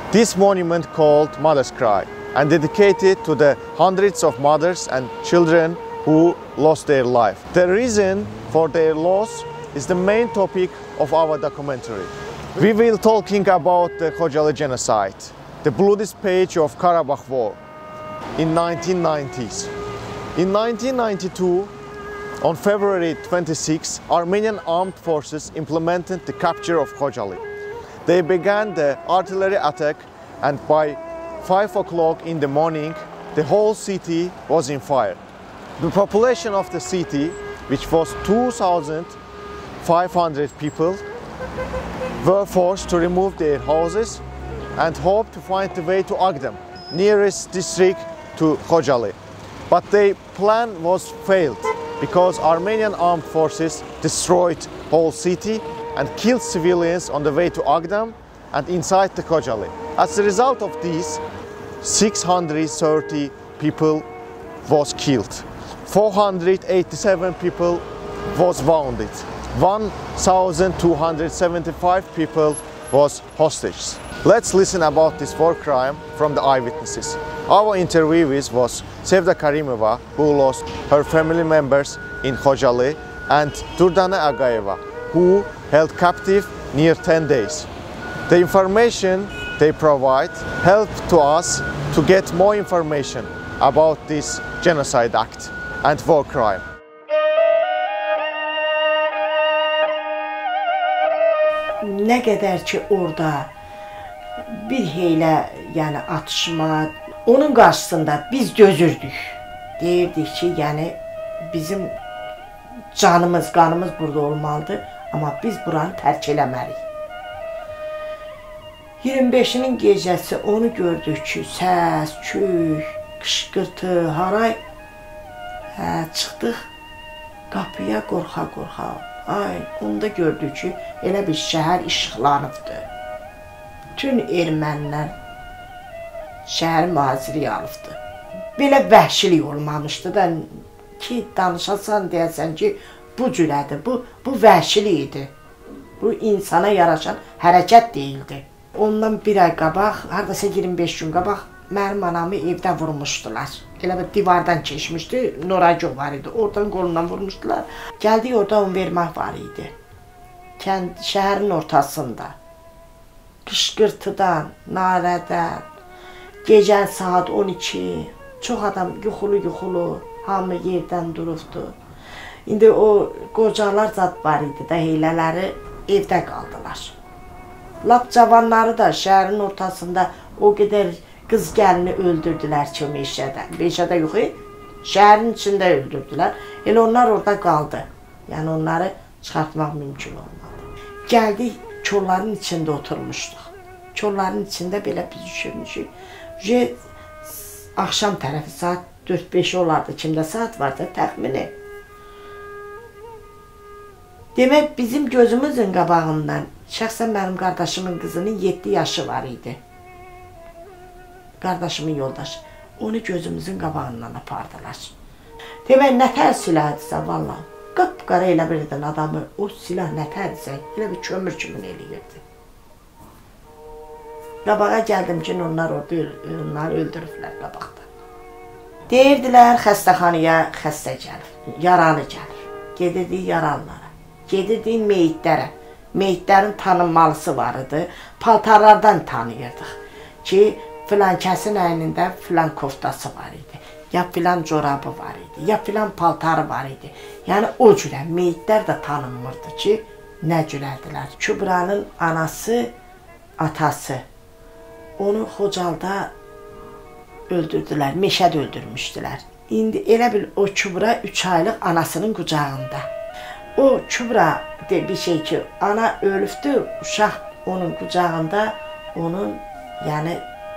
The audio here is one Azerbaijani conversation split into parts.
This monument called Mother's Cry and dedicated to the hundreds of mothers and children who lost their life. The reason for their loss is the main topic of our documentary. We will talking about the Khojaly genocide, the bloodiest page of Karabakh War in 1990s. In 1992, on February 26, Armenian armed forces implemented the capture of Khojaly. They began the artillery attack, and by 5 o'clock in the morning, the whole city was in fire. The population of the city, which was 2,500 people, were forced to remove their houses and hoped to find the way to Agdam, nearest district to Khojaly. But their plan was failed because Armenian armed forces destroyed whole city and killed civilians on the way to Agdam and inside the Khojaly. As a result of this, 630 people was killed, 487 people was wounded, 1,275 people was hostage. Let's listen about this war crime from the eyewitnesses. Our interviewee was Sevda Karimova, who lost her family members in Khojaly, and Durdana Agayeva, who held captive near 10 days. The information they provide helped to us to get more information about this genocide act and war crime. Ne kadar ki orada bir heylə, yani atışma, onun karşısında biz dözürdük. Deyirdik ki, yani bizim canımız, qanımız burada olmalıdır, ama biz buranı tərk eləməliyik. 25'inin gecəsi onu gördük ki, səs, küy, qışqırtı, haray. Çıxdıq qapıya qorxa-qorxa. Ay, onda gördük ki, elə bir şəhər işıqlanıbdır. Bütün ermənilər şəhər mühasirəyə alıbdır. Belə vəhşilik olmamışdı da ki, danışasan deyəsən ki, bu cürədir, bu vəhşilik idi. Bu insana yaraşan hərəkət deyildi. Ondan bir ay qabaq, haradasa 25 gün qabaq, mənim anamı evdə vurmuşdular. Elə bir divardan keçmişdi, Noraco var idi, oradan qolundan vurmuşdular. Gəldik, orada onvermək var idi. Şəhərin ortasında. Qışqırtıdan, narədən, gecən saat 12, çox adam yuxulu, hamı yerdən durubdu. İndi o qocalar zad var idi də, heylələri evdə qaldılar. Lap cavanları da şəhərin ortasında o qədər qız gəlini öldürdülər ki, meşədə yox, şəhərin içində öldürdülər. Elə onlar orada qaldı. Yəni onları çıxartmaq mümkün olmadı. Gəldik, kolların içində oturmuşduq. Kolların içində belə biz düşürmüşük. Axşam tərəfi saat 4-5 olardı, kimdə saat vardı təxmini. Demək, bizim gözümüzün qabağından, şəxsən mənim qardaşımın qızının 7 yaşı var idi. Qardaşımın yoldaşı. Onu gözümüzün qabağından apardılar. Demək, nətər silahdısa, valla. Qapqara elə birdən adamı, o silah nətərdirsə, elə bir kömür kimin eləyirdi. Qabağa gəldim ki, onlar orada öldürüblər qabaqda. Deyirdilər, xəstəxanaya xəstə gəlir, yaralı gəlir. Gedirdik yaralılara, gedirdik meyitlərə. Meyitlərin tanınmalısı var idi, paltarlardan tanıyırdıq ki, filan kəsin əynində filan koftası var idi, ya filan corabı var idi, ya filan paltarı var idi. Yəni o cürə meyitlər də tanınmırdı ki, nə cürədilər. Kübranın anası, atası, onu Xocalda öldürdülər, meşədə öldürmüşdülər. İndi elə bil o Kübra 3 aylıq anasının qucağında. O Kübra bir şey ki, ana ölübdü, uşaq onun qucağında, onun, yəni,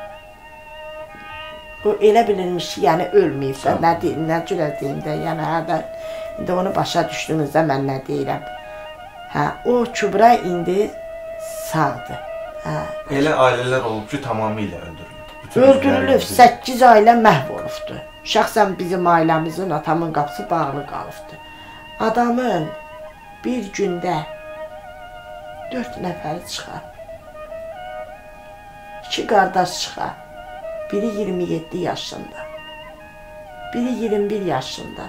o elə bilinmiş ki, yəni ölməyibsə, nə cürə deyim də, yəni hərdə, indi onu başa düşdüyünüzdə mən nə deyirəm. O Kübra indi sağdır. Elə ailələr olub ki, tamamilə öldürülüb. Öldürülüb, 8 ailə məhv olubdur. Şəxsən bizim ailəmizin, atamın qapısı bağlı qalıbdır. Adamın bir gündə 4 nəfəri çıxar. İki qardaş çıxar. Biri 27 yaşında, biri 21 yaşında.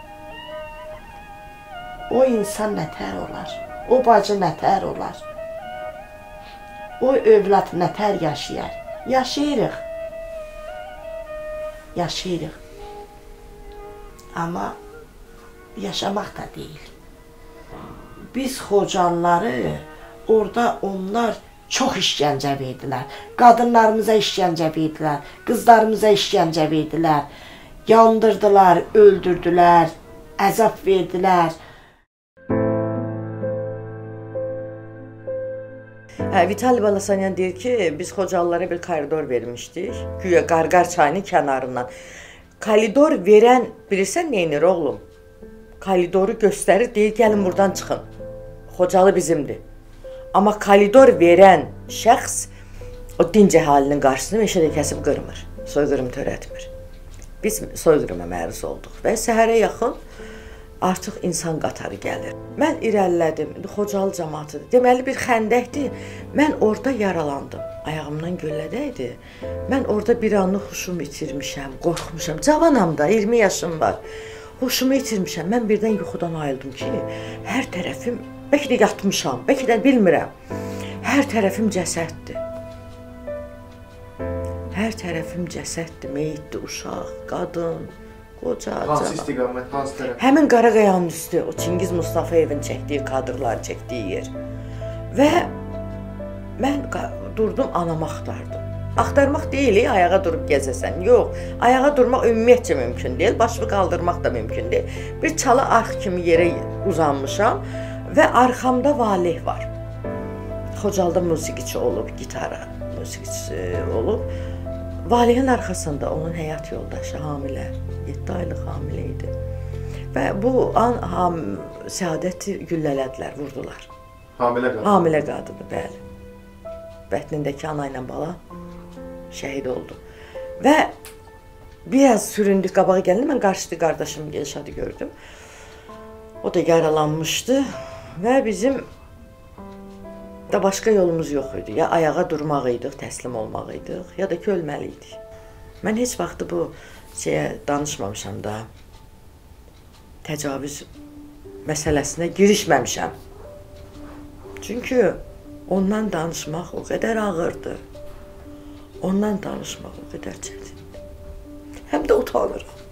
O insan nətər olar? O bacı nətər olar? O övlad nətər yaşayar? Yaşayırıq. Yaşayırıq. Amma yaşamaq da deyil. Biz Xocalıları orada onlar çox işgəncə verdilər. Qadınlarımıza işgəncə verdilər, qızlarımıza işgəncə verdilər. Yandırdılar, öldürdülər, əzab verdilər. Vitali Balasanyan deyir ki, biz Xocalılara bir koridor vermişdik. Güya Qarqar çayının kənarından. Koridor verən, bilirsən neynir oğlum? Koridoru göstərir, deyir, gəlin buradan çıxın. Xocalı bizimdir. Amma koridor verən şəxs o dinc əhalinin qarşısını meşədə kəsib qırmır, soyqırım törətmir. Biz soyqırıma məruz olduq və səhərə yaxın artıq insan qatarı gəlir. Mən irəlilədim, Xocalı cəmatıdır. Deməli bir xəndəkdir. Mən orada yaralandım. Ayağımdan göllədəydi. Mən orada bir anlıq huşumu itirmişəm, qorxmuşam. Cavanam da, 20 yaşım var. Huşumu itirmişəm. Mən birdən yuxudan ayıldım ki, hər tərəfim, bəlkə də yatmışam, bəlkə də bilmirəm. Hər tərəfim cəsəddir. Hər tərəfim cəsəddir, meyitdir, uşaq, qadın, qoca, Hansı istiqamət, hansı tərəf? Həmin Qaraqayanın üstü, o Çingiz Mustafayevin çəkdiyi kadrları çəkdiyi yer. Və mən durdum, anamı axtardım. Axtarmaq deyil, ayağa durub gəzəsən. Yox, ayağa durmaq ümumiyyətcə mümkün deyil, başımı qaldırmaq da mümkün deyil. Bir çalı arx kimi yerə uzanmışam və arxamda Valeh var. Xocalıda musiqiçi olub, gitara musiqiçisi olub. Valehin arxasında onun həyat yoldaşı hamilə, 7 aylıq hamilə idi. Və bu an Səadəti güllələdilər, vurdular. Hamilə qadın. Hamilə qadını, bəli. Bətnindəki ana ilə bala şəhid oldu. Və biraz süründük, qabağa gəldi, mən qarşıda qardaşım Gelşadı gördüm. O da yaralanmışdı və bizim da başqa yolumuz yox idi. Ya ayağa durmaq idik, təslim olmaq idik, ya da ki ölməli idik. Mən heç vaxtı bu şeyə danışmamışam da, təcavüz məsələsinə girişməmişəm. Çünki ondan danışmaq o qədər ağırdır. Ondan danışmaq o qədər çətindir. Həm də utanıram.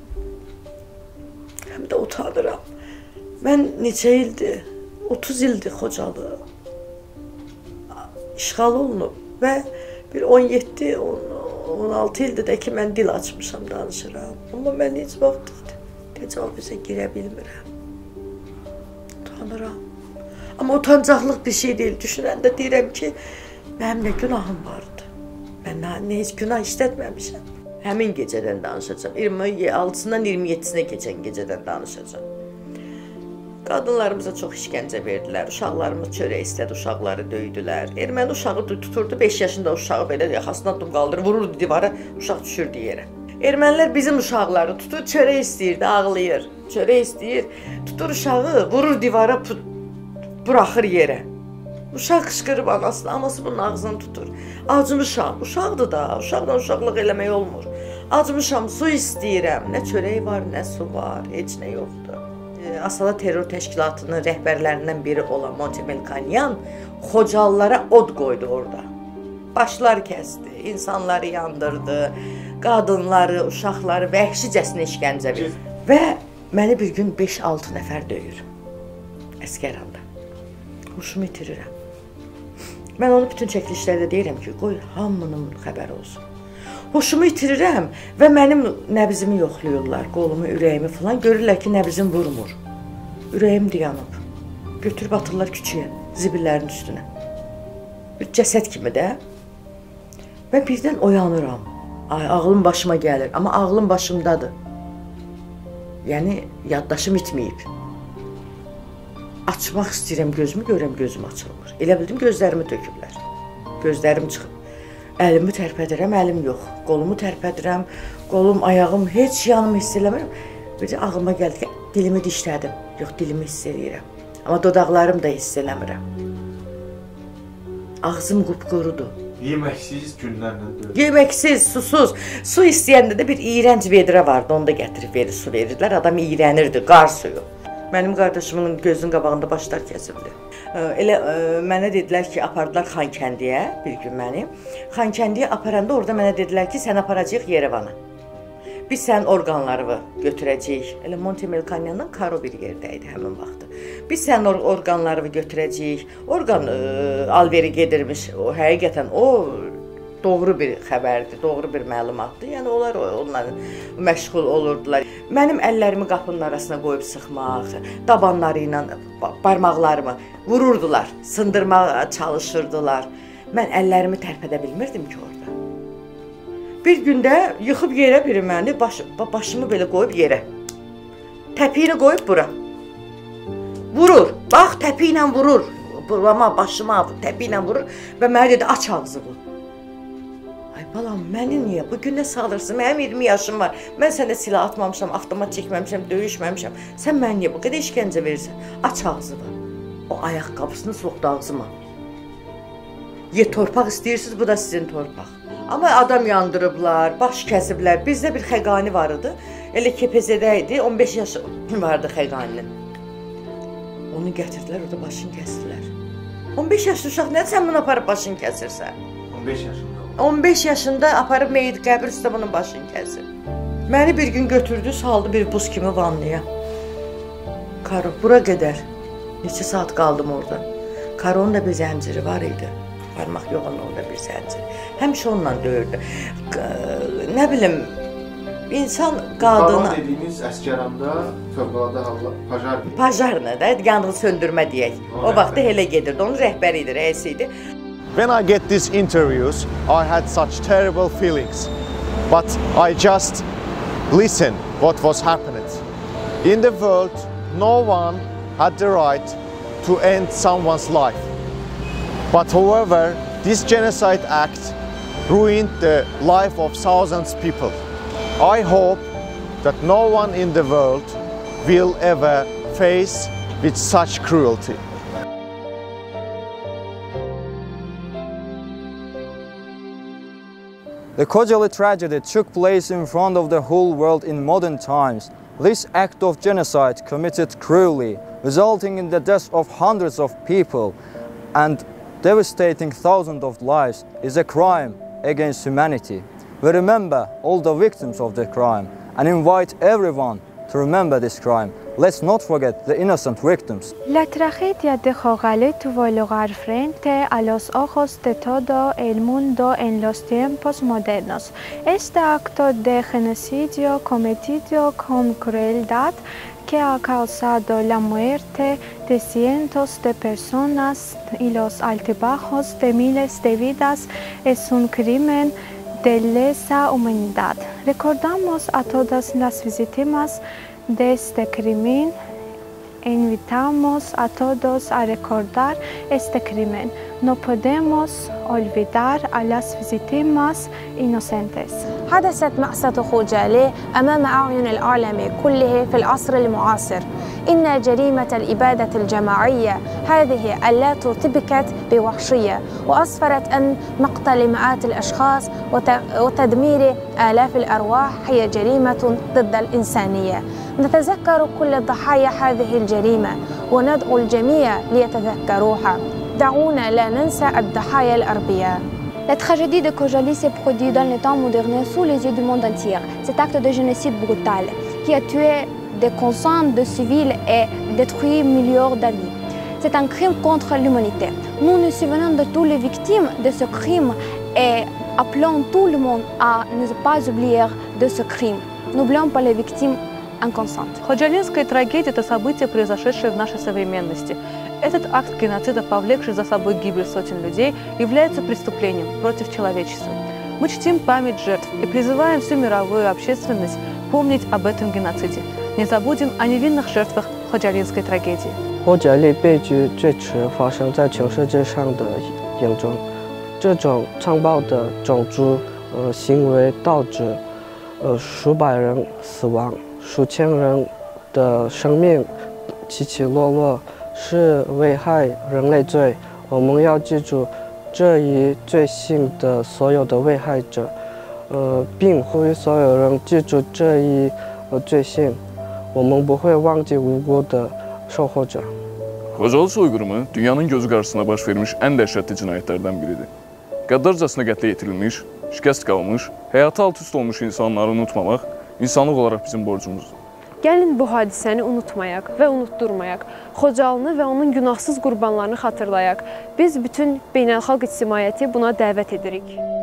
Həm də utanıram. Mən neçə ildir, 30 ildir Xocalı işğal olunub və bir 17-16 ildir də ki, mən dil açmışam, danışıram. Amma mən heç vaxt təcavüzə girə bilmirəm. Utanıram. Amma utancaqlıq bir şey deyil. Düşünəndə deyirəm ki, mənim nə günahım vardı. Mən heç günah işlətməmişəm. Həmin gecədən danışacağım. 26-sından 27-sinə keçən gecədən danışacağım. Qadınlarımıza çox işgəncə verdilər. Uşaqlarımız çörək istədi, uşaqları döydülər. Erməni uşağı tuturdu, 5 yaşında uşağı belə yaxasından tutub qaldırır, vururdu divara, uşaq düşürdü yerə. Ermənilər bizim uşaqları tutur, çörək istəyirdi, ağlayır. Çörək istəyir, tutur uşağı, vurur divara, buraxır yerə. Uşaq qışqırıb anasını, anası bunun ağzını tutur. Acımışam, uşaqdır da, uşaqla uşaqlıq eləmək olmur. Acımışam, su istəyirəm, nə çörək var, nə su var, heç nə yoxdur. Asala terror təşkilatının rəhbərlərindən biri olan Monte Melkonyan Xocalılara od qoydu orada. Başlar kəsdi, insanları yandırdı, qadınları, uşaqları vəhşicəsinə işgəncə verir. Və məni bir gün 5-6 nəfər döyür, əskəranda. Huşumu itirirəm. Mən onu bütün çəkilişlərdə deyirəm ki, qoy hamının xəbəri olsun. Huşumu itirirəm və mənim nəbzimi yoxlayırlar, qolumu, ürəyimi falan. Görürlər ki, nəbzim vurmur. Ürəyim dayanıb. Götürüb atırlar küçüyə, zibillərin üstünə. Bir cəsəd kimi də. Və birdən oyanıram. Ay, ağlım başıma gəlir, amma ağlım başımdadır. Yəni, yaddaşım itməyib. Açmaq istəyirəm gözümü, görəm gözüm açılmır. Elə bildim, gözlərimi töküblər. Gözlərim çıxıb. Əlimi tərpədirəm, əlim yox. Qolumu tərpədirəm, qolum, ayağım, heç yanımı hiss eləmirəm. Bir də ağlıma gəldi ki, dilimi dişlədim. Yox, dilimi hiss edirəm. Amma dodaqlarım da hiss eləmirəm. Ağzım qupqurudur. Yeməksiz günlərlə döyür. Yeməksiz, susuz. Su istəyəndə də bir iyrənc vedrə vardı, onu da gətirib verir, su verirdilər. Adam iyrənirdi, qar suyu. Mənim qardaşımın gözünün qabağında başlar kəsildi. Elə mənə dedilər ki, apardılar Xankəndiyə bir gün məni. Xankəndiyə aparanda orada mənə dedilər ki, sən aparacağıq Yerevana. Biz sənin orqanlarını götürəcəyik. Elə Montemelkanyandan Karo bir yerdə idi həmin vaxtı. Biz sənin orqanlarını götürəcəyik. Orqan alveri gedirmiş. O həqiqətən o doğru bir xəbərdir, doğru bir məlumatdır. Yəni onlar onunla məşğul olurdular. Mənim əllərimi qapının arasına qoyub sıxmaq, dabanları ilə barmaqlarımı vururdular, sındırmağa çalışırdılar. Mən əllərimi tərpədə bilmirdim ki orada. Bir gündə yıxıb yerə biri məni, başımı belə qoyub yerə. Təpiyini qoyub bura. Vurur, bax təpi ilə vurur. Burama, başıma təpi ilə vurur və mənə dedi, aç ağzını. Ay balam, məni niyə? Bu gün nə salırsın? Mənim 20 yaşım var. Mən sənə silah atmamışam, avtomat çəkməmişəm, döyüşməmişəm. Sən mənə niyə bu qədər işgəncə verirsən? Aç ağzını. O ayaqqabısını soxdu ağzıma. Ye torpaq istəyirsiniz, bu da sizin torpaq. Amma adam yandırıblar, baş kəsiblər. Bizdə bir xəqani var idi. Elə KPZ-də idi, 15 yaşı vardı xəqaninin. Onu gətirdilər, orada başını kəsdilər. 15 yaşlı uşaq nədir, sən bunu aparıb başını kəsirsən? 15 yaşında. 15 yaşında aparıb meyit qəbir üstə bunun başını kəsir. Məni bir gün götürdü, saldı bir buz kimi vanlıya. Karo, bura qədər. Neçə saat qaldım orada. Karonun da bir zənciri var idi. Parmaq yoğun orada bir zəncir. Həmişə onunla döyürdü. Nə bilim, insan qadına... Karon dediyiniz Əskəranda fövqəladə hallar, pajar deyil. Pajarına da, yanğı söndürmə deyək. O vaxtda elə gedirdi, onun rəhbəri idi, rəisi idi. When I get these interviews, I had such terrible feelings. But I just listen what was happening. In the world, no one had the right to end someone's life. But however, this genocide act ruined the life of thousands of people. I hope that no one in the world will ever face with such cruelty. The Khojaly tragedy took place in front of the whole world in modern times. This act of genocide committed cruelly, resulting in the deaths of hundreds of people and devastating thousands of lives, is a crime against humanity. We remember all the victims of the crime and invite everyone to remember this crime. Let's not forget the innocent victims. La tragedia de Khojaly tuvo lugar frente a los ojos de todo el mundo en los tiempos modernos. Este acto de genocidio cometido con crueldad que ha causado la muerte de cientos de personas y los altibajos de miles de vidas es un crimen de lesa humanidad. Recordamos a todas las víctimas de este crimen e invitamos a todos a recordar este crimen. No podemos olvidar a las víctimas inocentes. حدثت مأساة خوجالي أمام أعين العالم كله في العصر المعاصر. إن جريمة الإبادة الجماعية هذه التي ارتكبت بوحشية وأسفرت عن مقتل مئات الأشخاص وتدمير آلاف الأرواح هي جريمة ضد الإنسانية. نتذكر كل ضحايا هذه الجريمة وندعو الجميع ليتذكروها. دعونا لا ننسى الضحايا الأربياء. La tragédie de Khojaly s'est produite dans le temps moderne sous les yeux du monde entier. Cet acte de génocide brutal qui a tué des centaines de civils et détruit millions de vies. C'est un crime contre l'humanité. Nous nous souvenons de toutes les victimes de ce crime et appelons tout le monde à ne pas oublier de ce crime. N'oublions pas les victimes inconscientes. Khojalynская трагедия – это событие, произошедшее в нашей современности. Этот акт геноцида, повлекший за собой гибель сотен людей, является преступлением против человечества. Мы чтим память жертв и призываем всю мировую общественность помнить об этом геноциде. Не забудем о невинных жертвах Khojalynской трагедии. 霍加利悲剧最迟发生在全世界上的严重，这种残暴的种族行为导致数百人死亡，数千人的生命起起落落，是危害人类罪。我们要记住， 这一罪行的所有的危害者，并呼吁所有人记住这一罪行，我们不会忘记无辜的受害者。 Xocalı soyqırımı dünyanın gözü qarşısına baş vermiş ən dəhşətli cinayətlərdən biridir. Qəddarcasına qətlə yetirilmiş, şikəst qalmış, həyatı alt-üst olmuş insanları unutmamaq insanlıq olaraq bizim borcumuzdur. Gəlin bu hadisəni unutmayaq və unutdurmayaq. Xocalını və onun günahsız qurbanlarını xatırlayaq. Biz bütün beynəlxalq ictimaiyyəti buna dəvət edirik.